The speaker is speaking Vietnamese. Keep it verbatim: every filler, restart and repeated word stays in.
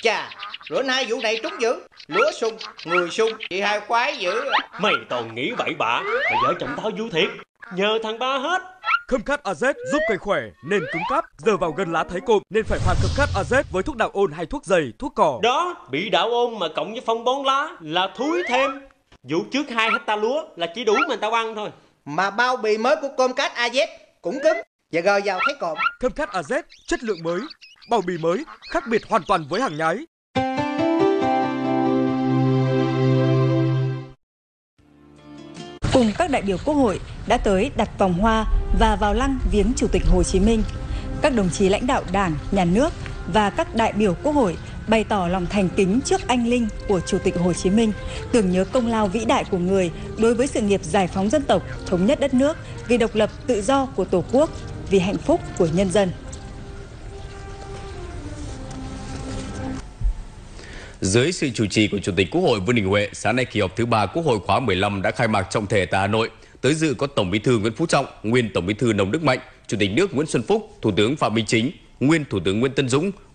Chà, bữa nay vụ này trúng dữ. Lúa sung, người sung, chị hai khoái dữ. Mày toàn nghĩ bậy bạ, mày vợ chồng tao vui thiệt, nhờ thằng ba hết. Khâm-Khát a zét giúp cây khỏe nên cứng cáp, giờ vào gần lá thấy cộm nên phải pha Khâm-Khát a zét với thuốc đạo ôn hay thuốc dày, thuốc cỏ. Đó, bị đạo ôn mà cộng với phân bón lá là thúi thêm. Vụ trước hai hecta lúa là chỉ đủ mà tao ăn thôi. Mà bao bì mới của Khâm-Khát a zét cũng cứng và gờ vào thấy cộm. Khâm-Khát a zét chất lượng mới, bao bì mới, khác biệt hoàn toàn với hàng nhái. Cùng các đại biểu Quốc hội đã tới đặt vòng hoa và vào lăng viếng Chủ tịch Hồ Chí Minh. Các đồng chí lãnh đạo Đảng, Nhà nước và các đại biểu Quốc hội bày tỏ lòng thành kính trước anh linh của Chủ tịch Hồ Chí Minh, tưởng nhớ công lao vĩ đại của người đối với sự nghiệp giải phóng dân tộc, thống nhất đất nước, vì độc lập tự do của Tổ quốc, vì hạnh phúc của nhân dân. Dưới sự chủ trì của Chủ tịch Quốc hội Vương Đình Huệ, sáng nay kỳ họp thứ ba Quốc hội khóa mười lăm đã khai mạc trọng thể tại Hà Nội. Tới dự có Tổng Bí thư Nguyễn Phú Trọng, nguyên Tổng Bí thư Nông Đức Mạnh, Chủ tịch nước Nguyễn Xuân Phúc, Thủ tướng Phạm Minh Chính, nguyên Thủ tướng Nguyễn Tấn Dũng,